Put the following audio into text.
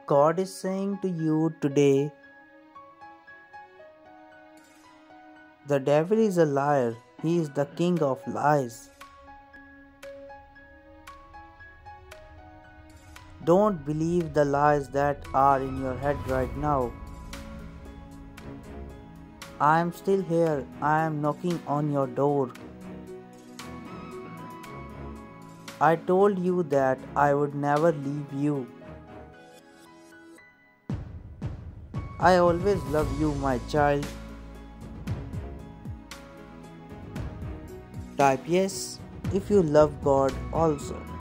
God is saying to you today, the devil is a liar. He is the king of lies. Don't believe the lies that are in your head right now. I am still here. I am knocking on your door. I told you that I would never leave you. I always love you, my child. Type yes if you love God also.